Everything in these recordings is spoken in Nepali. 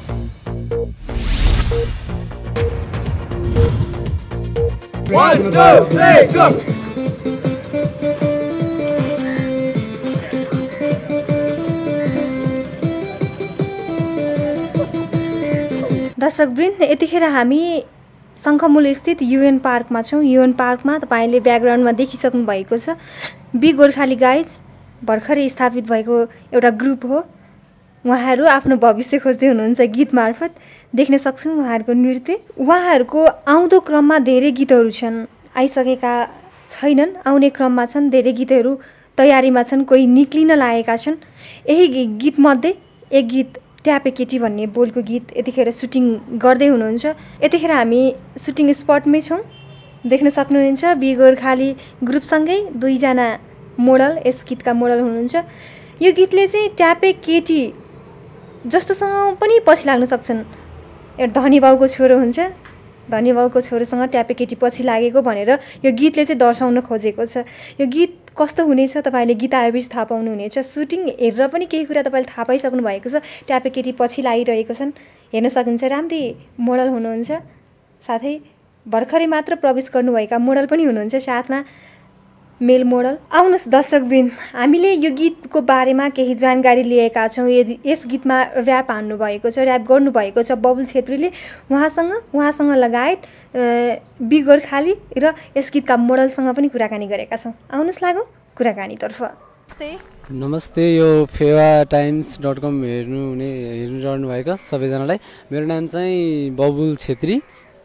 1, 2, 3, go! दर्शकवृन्द, यतिखेर हामी शङ्खमूल स्थित युएन पार्कमा छौँ। युएन पार्कमा तपाईँले ब्याकग्राउन्डमा देखिसक्नु भएको छ बी गोर्खाली गाइज भर्खरै स्थापित भएको एउटा ग्रुप हो। उहाँहरू आफ्नो भविष्य खोज्दै हुनुहुन्छ गीत मार्फत। देख्न सक्छौँ उहाँहरूको नृत्य। उहाँहरूको आउँदो क्रममा धेरै गीतहरू छन्, आइसकेका छैनन्, आउने क्रममा छन्। धेरै गीतहरू तयारीमा छन्, कोही निक्लिन लागेका छन्। यही गीतमध्ये एक गीत ट्यापे केटी भन्ने बोलको गीत यतिखेर सुटिङ गर्दै हुनुहुन्छ। यतिखेर हामी सुटिङ स्पटमै छौँ। देख्न सक्नुहुन्छ बी गोर्खाली ग्रुपसँगै दुईजना मोडल यस गीतका मोडल हुनुहुन्छ। यो गीतले चाहिँ ट्यापे केटी जस्तोसँग पनि पछि लाग्न सक्छन्। एउटा धनी बाउको छोरो हुन्छ, धनी बाउको छोरोसँग ट्यापे केटी पछि लागेको भनेर यो गीतले चाहिँ दर्शाउन खोजेको छ। यो गीत कस्तो हुनेछ तपाईँले गीत आएपछि थाहा पाउनुहुनेछ। सुटिङ हेरेर पनि केही कुरा तपाईँले थाहा पाइसक्नु भएको छ। ट्यापे केटी पछि लागिरहेको छन्, हेर्न सकिन्छ। राम्रै मोडल हुनुहुन्छ, साथै भर्खरै मात्र प्रवेश गर्नुभएका मोडल पनि हुनुहुन्छ, साथमा मेल मोडल। आउनुहोस् दर्शकवृन्द, हामीले यो गीतको बारेमा केही जानकारी लिएका छौँ। यदि यस गीतमा ऱ्याप हान्नुभएको छ, ऱ्याप गर्नुभएको छ बबुल छेत्रीले। उहाँसँग लगायत बी गोर्खाली र यस गीतका मोडलसँग पनि कुराकानी गरेका छौँ। आउनुहोस् लागौँ कुराकानीतर्फ। नमस्ते, यो फेवा times.com हेर्नु भएको सबैजनालाई। मेरो नाम चाहिँ बबुल छेत्री।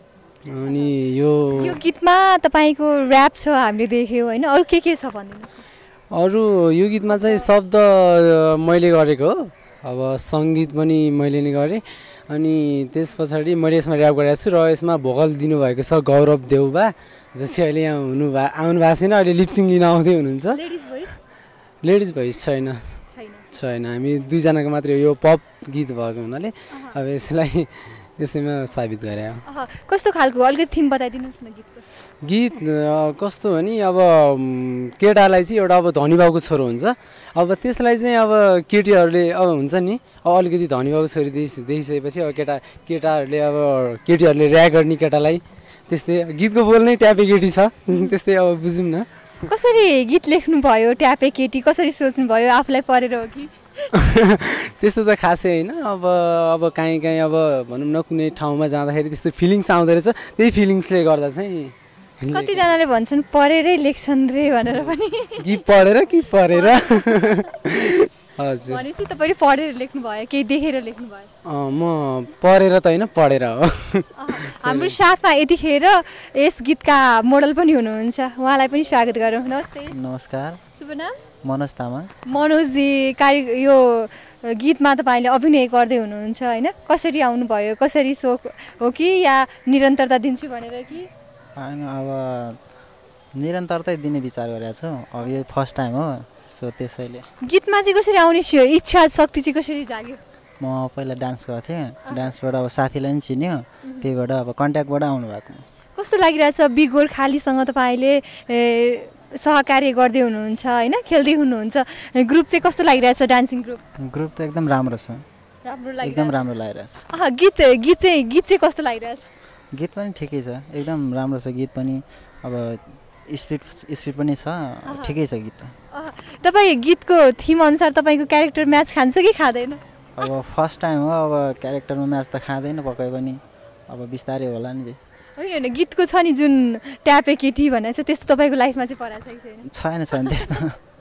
अनि यो गीतमा तपाईँको ऱ्याप छ हामीले देख्यौँ होइन, अरू के छ भनिदिनुहोस्। अरू यो गीतमा चाहिँ शब्द मैले गरेको हो, अब सङ्गीत पनि मैले नै गरेँ। अनि त्यस पछाडि मैले यसमा ऱ्याप गरेको छु र यसमा भोकल दिनुभएको छ गौरव देउबा, जो चाहिँ अहिले यहाँ आउनु भएको छैन, अहिले लिपसिङ लिन आउँदै हुनुहुन्छ। लेडिज भोइस छैन, हामी दुईजनाको मात्रै हो। यो पप गीत भएको हुनाले अब यसैमा साबित गरे। कस्तो खालको अलिकति थिम बताइदिनुहोस् न गीतको। गीत कस्तो भने अब केटालाई चाहिँ एउटा अब धनी बाउको छोरो हुन्छ, अब त्यसलाई चाहिँ अब केटीहरूले अब हुन्छ नि, अब अलिकति धनी बाउको छोरी देखिसकेपछि अब केटाहरूले अब केटीहरूले ऱ्या गर्ने केटालाई, त्यस्तै गीतको बोल नै ट्यापे केटी छ, त्यस्तै अब बुझौँ न। कसरी गीत लेख्नुभयो ट्यापे केटी, कसरी सोच्नुभयो, आफूलाई परेर हो कि? त्यस्तो त खासै होइन, अब काहीँ अब भनौँ न कुनै ठाउँमा जाँदाखेरि त्यस्तो फिलिङ्स आउँदो रहेछ, त्यही फिलिङ्सले गर्दा चाहिँ। कतिजनाले भन्छन् परेरै लेख्छन् रे भनेर पनि। कि परेर हजुर। भनेपछि तपाईँले पढेर लेख्नुभयो, केही देखेर लेख्नुभयो? म परेर त होइन, पढेर हो। हाम्रो साथमा यतिखेर यस गीतका मोडल पनि हुनुहुन्छ, उहाँलाई पनि स्वागत गरौँ। नमस्ते। नमस्कार। शुभ नाम? मनोज तामाङ। मनोजजी, यो गीतमा तपाईँले अभिनय गर्दै हुनुहुन्छ होइन, कसरी आउनुभयो, कसरी सोख हो कि या निरन्तरता दिन्छु भनेर कि? होइन, अब निरन्तरता दिने विचार गरेको छु, अब यो फर्स्ट टाइम हो, सो त्यसैले। गीतमा चाहिँ कसरी आउने इच्छा शक्ति चाहिँ कसरी जाग्यो? म पहिला डान्स गरेको थिएँ, डान्सबाट अब साथीलाई पनि चिन्यो, त्यहीबाट अब कन्ट्याक्टबाट आउनु भएको। कस्तो लागिरहेछ बी गोर्खालीसँग तपाईँले सहकार्य गर्दै हुनुहुन्छ होइन, खेल्दै हुनुहुन्छ, ग्रुप चाहिँ कस्तो लागिरहेछ? डान्सिङ ग्रुप त एकदम राम्रो छ, एकदम राम्रो लागिरहेछ। गीत चाहिँ कस्तो लागिरहेछ? गीत पनि ठिकै छ, एकदम राम्रो छ गीत पनि, अब स्पिड पनि छ, ठिकै छ गीत त। तपाईँ गीतको थिम अनुसार तपाईँको क्यारेक्टर म्याच खान्छ कि खाँदैन? अब फर्स्ट टाइम हो, अब क्यारेक्टरमा म्याच त खाँदैन पक्कै पनि, अब बिस्तारै होला नि। होइन, गीतको छ नि जुन ट्यापे केटी भनेर चाहिँ त्यस्तो तपाईँको लाइफमा चाहिँ परेको छैन? छैन त्यस्तो।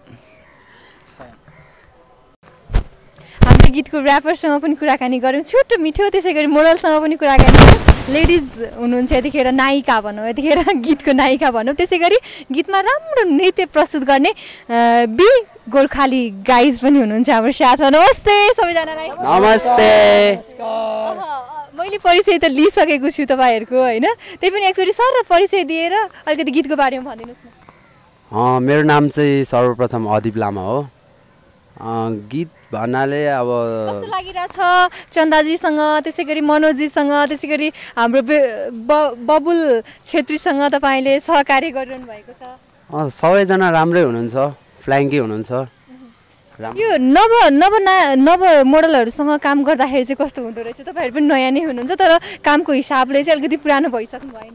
हामीले गीतको ऱ्यापरसँग पनि कुराकानी गऱ्यौँ, छिटो मिठो, त्यसै गरी मोडलसँग पनि कुराकानी गऱ्यौँ। लेडिज हुनुहुन्छ यतिखेर, नायिका भनौँ, यतिखेर गीतको नायिका भनौँ, त्यसै गरी गीतमा राम्रो नृत्य प्रस्तुत गर्ने बी गोर्खाली गाइज पनि हुनुहुन्छ हाम्रो साथमा। नमस्ते सबैजनालाई। नमस्ते। मैले परिचय त लिइसकेको छु तपाईँहरूको होइन, त्यही पनि एकचोटि सर परिचय दिएर अलिकति गीतको बारेमा भनिदिनुहोस् न। मेरो नाम चाहिँ सर्वप्रथम अदिप लामा हो। गीत भन्नाले अब कस्तो लागिरहेछ चन्दाजीसँग, त्यसै गरी मनोजीसँग, त्यसै गरी हाम्रो बबुल छेत्रीसँग तपाईँले सहकार्य गरिरहनु भएको छ? सबैजना राम्रै हुनुहुन्छ, फ्ल्याङ्की हुनुहुन्छ, यो नव मोडलहरूसँग काम गर्दाखेरि चाहिँ कस्तो हुँदो रहेछ? तपाईँहरू पनि नयाँ नै हुनुहुन्छ तर कामको हिसाबले चाहिँ अलिकति पुरानो भइसक्नु भएन?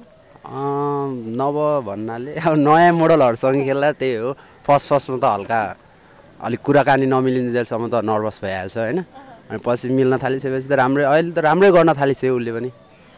नव भन्नाले अब नयाँ मोडलहरूसँग खेल्दा त्यही हो, फर्स्टमा त हल्का अलिक कुराकानी नमिलिन्जेलसम्म त नर्भस भइहाल्छ होइन, अनि पछि मिल्न थालिसकेपछि त अहिले त राम्रै गर्न थालिसक्यो उसले पनि।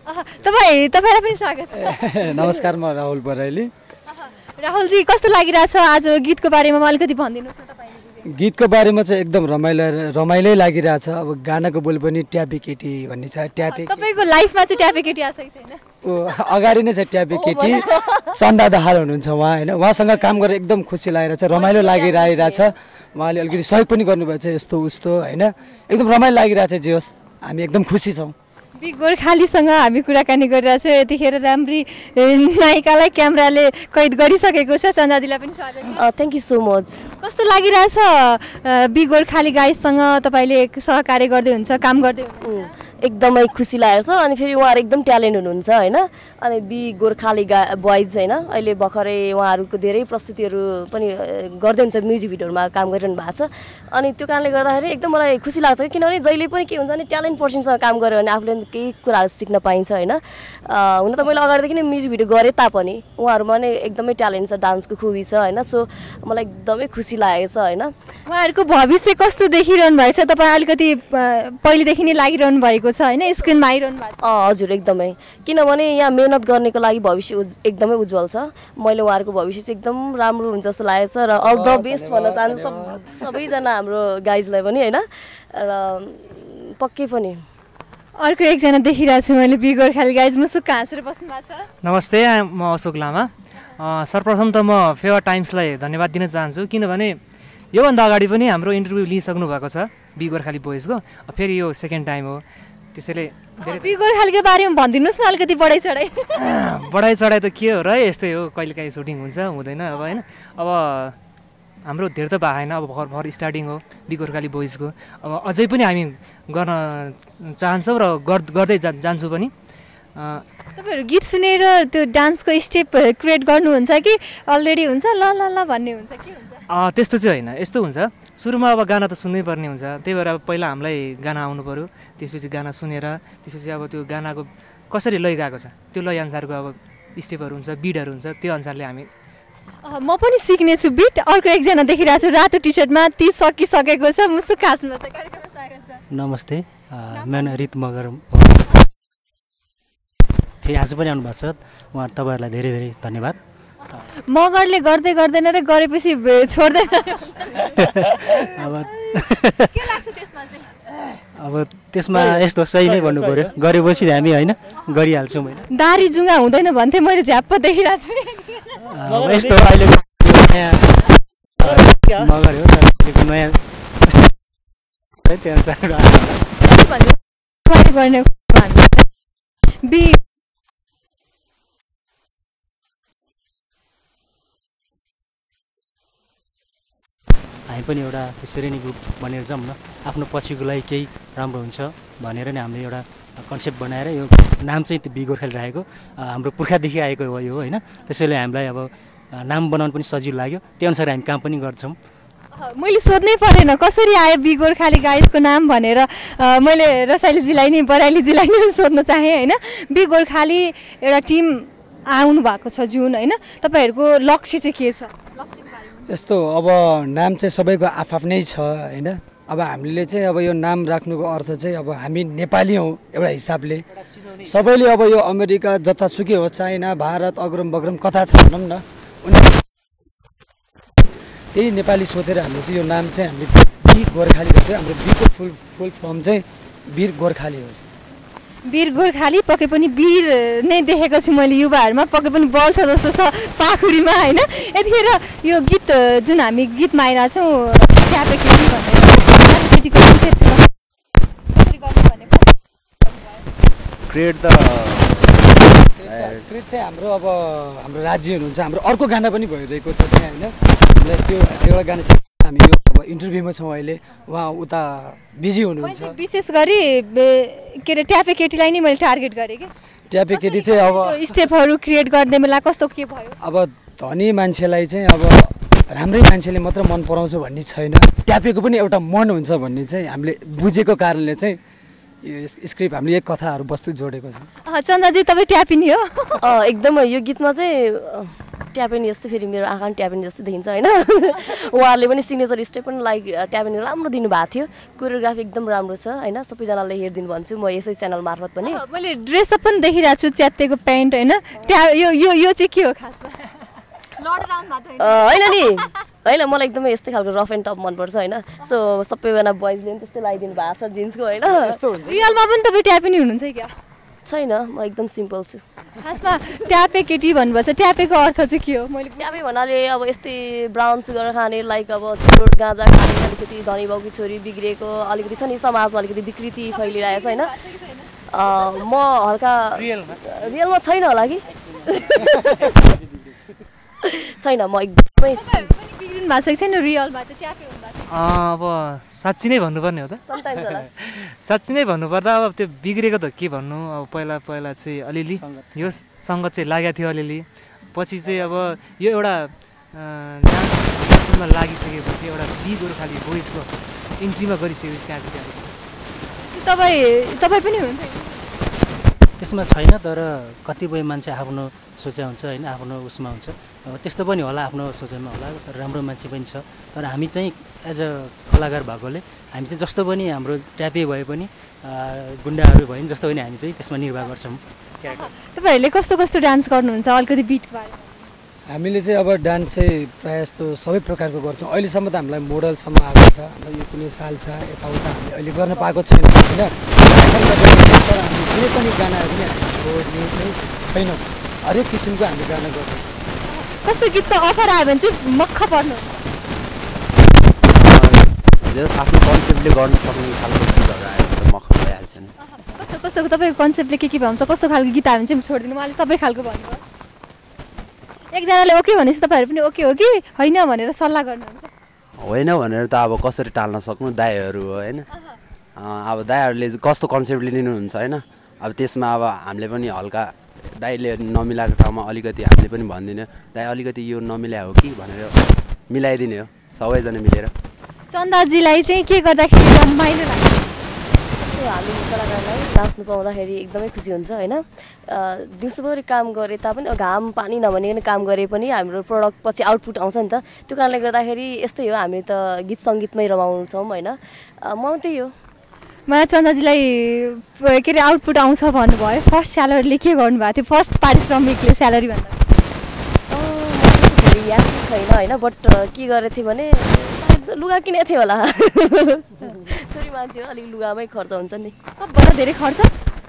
तपाईँलाई पनि स्वागत छ। नमस्कार, म राहुल बराइली। राहुलजी, कस्तो लागिरहेछ आज गीतको बारेमा अलिकति भनिदिनुहोस् न तपाईँले। गीतको बारेमा चाहिँ एकदम रमाइलै लागिरहेछ। अब गानाको बोल पनि ट्यापी केटी भन्ने छ। तपाईँको लाइफमा चाहिँ ट्यापी केटी आछ कि छैन? अगाडि नै छ ट्यापी केटी, चन्दा दाहाल हुनुहुन्छ उहाँ होइन। उहाँसँग काम गरेर एकदम खुसी लागिरहेछ, रमाइलो लागिरहेछ। उहाँले अलिकति सहयोग पनि गर्नुभएको छ यस्तो उस्तो होइन, एकदम रमाइलो लागिरहेछ। जे होस् हामी एकदम खुसी छौँ। बिग गोर्खालीसँग हामी कुराकानी गरिरहेछौँ। यतिखेर राम्री नायिकालाई क्यामेराले कैद गरिसकेको छ। चन्दादीलाई पनि स्वागत छ। Thank you so much. कस्तो लागिरहेछ बिग गोर्खाली गाइससँग तपाईँले सहकार्य गर्दै हुन्छ, काम गर्दै हुनुहुन्छ? एकदमै खुसी लागेको छ। अनि फेरि उहाँहरू एकदम ट्यालेन्ट हुनुहुन्छ होइन। अनि बी गोर्खाली बोइज होइन, अहिले भर्खरै उहाँहरूको धेरै प्रस्तुतिहरू पनि गर्दै हुन्छ, म्युजिक भिडियोहरूमा काम गरिरहनु भएको छ। अनि त्यो कारणले गर्दाखेरि एकदम मलाई खुसी लाग्छ, किनभने जहिले पनि के हुन्छ भने ट्यालेन्ट पर्सनसँग काम गऱ्यो भने आफूले केही कुराहरू सिक्न पाइन्छ होइन। हुन त मैले अगाडिदेखि नै म्युजिक भिडियो गरेँ तापनि उहाँहरूमा नै एकदमै ट्यालेन्ट छ, डान्सको खुबी छ होइन। सो मलाई एकदमै खुसी लागेको छ होइन। उहाँहरूको भविष्य कस्तो देखिरहनु भएको छ? तपाईँ अलिकति पहिलेदेखि नै लागिरहनु भएको छ होइन, स्क्रिनमा आइरहनु भएको छ? हजुर एकदमै, किनभने यहाँ मेहनत गर्नेको लागि भविष्य एकदमै उज्जवल छ। मैले उहाँहरूको भविष्य चाहिँ एकदम राम्रो हुन्छ जस्तो लागेको छ र अल द बेस्ट भन्न चाहन्छु सबैजना हाम्रो गाइजलाई पनि होइन, र पक्कै पनि। अर्को एकजना देखिरहेको छु मैले, बी गोर्खाली गाइज, मुसुक्क हाँसेर बस्नु भएको छ। नमस्ते, म अशोक लामा। सर्वप्रथम त म फेवा टाइम्सलाई धन्यवाद दिन चाहन्छु, किनभने योभन्दा अगाडि पनि हाम्रो इन्टरभ्यू लिइसक्नु भएको छ बी गोर्खाली बोइजको, फेरि यो सेकेन्ड टाइम हो। त्यसैले बी गोर्खालीको बारेमा भनिदिनुहोस् न अलिकति बढाइ चढाइ त के हो र, यस्तै हो, कहिलेकाहीँ सुटिङ हुन्छ हुँदैन अब होइन। अब हाम्रो धेरै त भएन, अब भर्खर स्टार्टिङ हो बी गोर्खाली बोइजको। अब अझै पनि हामी गर्न चाहन्छौँ र गर्दै जान्छु पनि। तपाईँहरू गीत सुनेर त्यो डान्सको स्टेप क्रिएट गर्नुहुन्छ कि अलरेडी हुन्छ ल ल ल भन्ने हुन्छ, के हुन्छ? त्यस्तो चाहिँ होइन, यस्तो हुन्छ सुरुमा अब गाना त सुन्नै पर्ने हुन्छ, त्यही भएर अब पहिला हामीलाई गाना आउनु पऱ्यो, त्यसपछि गाना सुनेर त्यसपछि अब त्यो गानाको कसरी लय गएको छ त्यो लय अनुसारको अब स्टेपहरू हुन्छ, बिटहरू हुन्छ, त्यो अनुसारले हामी। म पनि सिक्नेछु बिट। अर्को एकजना देखिरहेको छु रातो टी सर्टमा, ती सकिसकेको छ, मुसुक्क हाँस्नु भएको छ। कार्यक्रममा स्वागत छ। नमस्ते, मेरो नाम रित मगर हो। फेरि आज पनि आउनुभएको छ, उहाँ तपाईँहरूलाई धेरै धेरै धन्यवाद। मगरले गर्दै गर्दैन र गरेपछि छोड्दैन अब के लाग्छ त्यसमा चाहिँ? अब त्यसमा यस्तो सही नै भन्नु पऱ्यो, गरेपछि हामी होइन गरिहाल्छौँ होइन। दारी जुङ्गा हुँदैन भन्थे, मैले झ्याप्प देखिरहेको छु। अब यस्तो अहिलेको नयाँ मगर हो, अहिलेको नयाँ त्यो अनुसार हामी पनि एउटा त्यसरी नै ग्रुप बनेर जाउँ न, आफ्नो पछिको लागि केही राम्रो हुन्छ भनेर नै हामीले एउटा कन्सेप्ट बनाएर यो नाम चाहिँ त्यो बी गोर्खाली राखेको हाम्रो पुर्खादेखि आएको हो यो होइन। त्यसैले हामीलाई अब नाम बनाउनु पनि सजिलो लाग्यो, त्यो अनुसार हामी काम पनि गर्छौँ। मैले सोध्नै परेन कसरी आयो बी गोर्खाली गाइसको नाम भनेर, मैले रसाइलीजीलाई नि बराइलीजीलाई नि सोध्न चाहेँ होइन। बी गोर्खाली एउटा टिम आउनु भएको छ जुन होइन, तपाईँहरूको लक्ष्य चाहिँ के छ? यस्तो अब नाम चाहिँ सबैको आफ्नै छ होइन। अब हामीले चाहिँ अब यो नाम राख्नुको अर्थ चाहिँ अब हामी नेपाली हौँ एउटा हिसाबले, सबैले अब यो अमेरिका जतासुकै हो, चाइना भारत अग्रम बग्रम कता छ भनौँ न, त्यही नेपाली सोचेर हामीले चाहिँ यो नाम चाहिँ हामीले बी गोर्खाली गर्छौँ। हाम्रो बीको फुल फर्म चाहिँ वीर गोर्खाली होस्। वीर गोर्खाली पक्कै पनि वीर नै देखेको छु मैले युवाहरूमा, पक्कै पनि बल छ जस्तो छ पाखुरीमा होइन। यतिखेर यो गीत जुन हामी गीतमा आइरहेछौँ ट्यापे केटी भनेर, केटीको क्रिएट चाहिँ हाम्रो अब हाम्रो राज्य हुनुहुन्छ, हाम्रो अर्को गाना पनि भइरहेको छ त्यहाँ होइन। हामीलाई त्यो एउटा गाना हामी यो अब इन्टरभ्यूमा छौँ अहिले, उहाँ उता बिजी हुनुहुन्छ। विशेष गरी के अरे ट्यापे केटीलाई नै मैले टार्गेट गरेँ कि ट्यापे केटी चाहिँ अब स्टेपहरू क्रिएट गर्ने बेला कस्तो के भयो? अब धनी मान्छेलाई चाहिँ अब राम्रै मान्छेले मात्र मन पराउँछ भन्ने छैन, ट्यापेको पनि एउटा मन हुन्छ भन्ने चाहिँ हामीले बुझेको कारणले चाहिँ यो स्क्रिप्ट हामीले एक कथाहरू वस्तु जोडेको छ। चन्दाजी तपाईँ ट्यापिनी हो? एकदमै यो गीतमा चाहिँ ट्यापेनी जस्तो फेरि मेरो आँखा पनि ट्यापेनी जस्तो देखिन्छ होइन। उहाँहरूले पनि सिग्नेचर स्टेप पनि लाइक ट्यापेनी राम्रो दिनुभएको थियो, कोरियोग्राफी एकदम राम्रो छ होइन। सबैजनाले हेरिदिनु भन्छु म यसै च्यानल मार्फत पनि। मैले ड्रेसअप पनि देखिरहेको छु, च्यात्तेको प्यान्ट होइन, यो चाहिँ के हो खासमा? होइन नि होइन, मलाई एकदमै यस्तै खालको रफ एन्ड टप मनपर्छ होइन। सो सबैजना बोइजले पनि त्यस्तै लगाइदिनु भएको छ जिन्सको होइन। रियलमा पनि तपाईँ ट्यापेनी हुनुहुन्छ क्या? छैन, म एकदम सिम्पल छु। खासमा ट्यापे केटी भन्नुभएको छ, ट्यापेको अर्थ चाहिँ के हो? मैले ट्यापे भन्नाले अब यस्तै ब्राउन सुगर खाने, लाइक अब चुरोट गाँजा खाने, अलिकति धनी बाउकी छोरी बिग्रेको अलिकति छ नि, समाजमा अलिकति विकृति फैलिरहेको छ होइन। म हल्का रियलमा छैन होला कि छैन, म एकदमै बिग्रिनु भएको छैन रियलमा चाहिँ ट्यापे हुनु भएको छ। अब साँच्ची नै भन्नुपर्ने हो त, साँच्ची नै भन्नुपर्दा अब त्यो बिग्रेको त के भन्नु। अब पहिला चाहिँ अलिअलि यो सङ्गत चाहिँ लागेको थियो अलिअलि, पछि चाहिँ अब यो एउटा डान्समा लागिसकेपछि एउटा बी गोर्खाली बोइजको इन्ट्रीमा गरिसकेपछि तपाईँ पनि हुनुहुन्छ त्यसमा छैन, तर कतिपय मान्छे आफ्नो सोचाइ हुन्छ होइन, आफ्नो उसमा हुन्छ। अब त्यस्तो पनि होला, आफ्नो सोचाइमा होला, तर राम्रो मान्छे पनि छ। तर हामी चाहिँ एज अ कलाकार भएकोले हामी चाहिँ जस्तो पनि हाम्रो ट्यापे भए पनि गुन्डाहरू भयो नि जस्तो पनि हामी चाहिँ त्यसमा निर्वाह गर्छौँ। तपाईँहरूले कस्तो कस्तो डान्स गर्नुहुन्छ अलिकति बिटको बारेमा? हामीले चाहिँ अब डान्स चाहिँ प्रायः जस्तो सबै प्रकारको गर्छौँ। अहिलेसम्म त हामीलाई मोडलसम्म आएको छ, हाम्रो यो कुनै सालसा यताउता हामीले अहिले गर्न पाएको छैन होइन। तर हामी कुनै पनि गानाहरू पनि हामी छोड्ने चाहिँ छैनौँ, हरेक किसिमको हामी गाना गर्छौँ। कस्तो गीतको अफर आयो भने चाहिँ मक्ख पर्नु? आफ्नो कन्सेप्टले गर्न सक्ने खालको गीतहरू आयो भने त मक्ख भइहाल्छ नि। कस्तो कस्तो तपाईँको कन्सेप्टले के भन्छ, कस्तो खालको गीत आयो भने चाहिँ छोडिदिनु? उहाँले सबै खालको भन्नुभयो, एकजनाले ओके भनेपछि तपाईँहरू पनि ओके हो कि होइन भनेर सल्लाह गर्नुहुन्छ? होइन भनेर त अब कसरी टाल्न सक्नु, दाइहरू हो होइन। अब दाइहरूले कस्तो कन्सेप्टले लिनुहुन्छ होइन, अब त्यसमा अब हामीले पनि हल्का दाइले नमिलाएको ठाउँमा अलिकति हामीले पनि भनिदिने, दाइ अलिकति यो नमिलाए हो कि भनेर मिलाइदिने हो सबैजना मिलेर। चन्दाजीलाई चाहिँ के गर्दाखेरि रमाइलो लाग्छ? हामी कलाकारलाई नाच्नु पाउँदाखेरि एकदमै खुसी हुन्छ होइन। दिउँसोभरि काम गरे तापनि घाम पानी नभनिकन काम गरे पनि हाम्रो प्रडक्ट पछि आउटपुट आउँछ नि त। त्यो कारणले गर्दाखेरि यस्तै हो, हामी त गीत सङ्गीतमै रमाउँछौँ होइन। म त्यही हो। मलाई चन्दाजीलाई के अरे आउटपुट आउँछ भन्नुभयो, फर्स्ट स्यालेरीले के गर्नुभएको थियो? फर्स्ट पारिश्रमिकले स्यालेरी भन्दा याद छैन होइन, बट के गरेको थिएँ भने लुगा किनेको थिएँ होला। छोरी मान्छे हो, अलिक लुगामै खर्च हुन्छ नि। सबभन्दा धेरै खर्च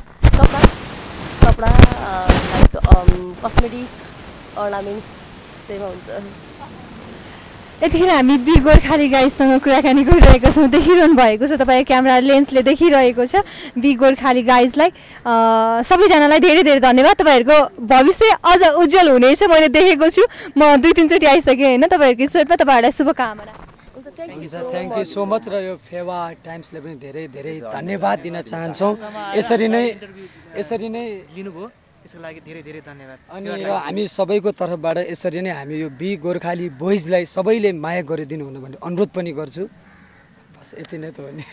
कपडा लाइक कस्मेटिक अर्नामेन्ट्स त्यस्तैमा हुन्छ। यतिखेर हामी बी गोर्खाली गाइजसँग कुराकानी गरिरहेका छौँ, देखिरहनु भएको छ तपाईँ क्यामेरा लेन्सले देखिरहेको छ बी गोर्खाली गाइजलाई। सबैजनालाई धेरै धेरै धन्यवाद, तपाईँहरूको भविष्य अझ उज्जवल हुनेछ मैले देखेको छु। म 2-3 चोटि आइसकेँ होइन, तपाईँहरूको स्टेटमा तपाईँहरूलाई शुभकामना। Thank you so much. र यो फेवा टाइम्सले पनि धेरै धेरै धन्यवाद दिन चाहन्छौँ। यसरी नै लिनुभयो, यसको लागि धेरै धेरै धन्यवाद। अनि र हामी सबैको तर्फबाट यसरी नै हामी यो बी गोर्खाली बोइजलाई सबैले माया गरिदिनु हुन भन्ने अनुरोध पनि गर्छु। बस यति नै त हो नि।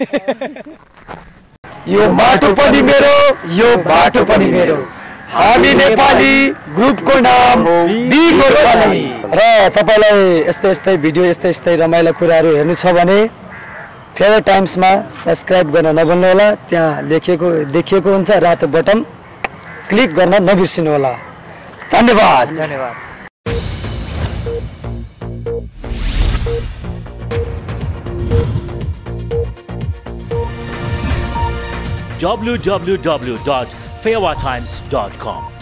यो माटो पनि मेरो, यो बाटो पनि मेरो, हामी नेपाली ग्रुपको नाम बी गोर्खाली। र तपाईँलाई यस्तै यस्तै भिडियो यस्तै यस्तै रमाइलो कुराहरू हेर्नु छ भने फेवा टाइम्समा सब्सक्राइब गर्न नभुल्नुहोला। त्यहाँ देखिएको हुन्छ रातो बटन, क्लिक गर्न नबिर्सिनु होला। धन्यवाद। www.fewatimes.com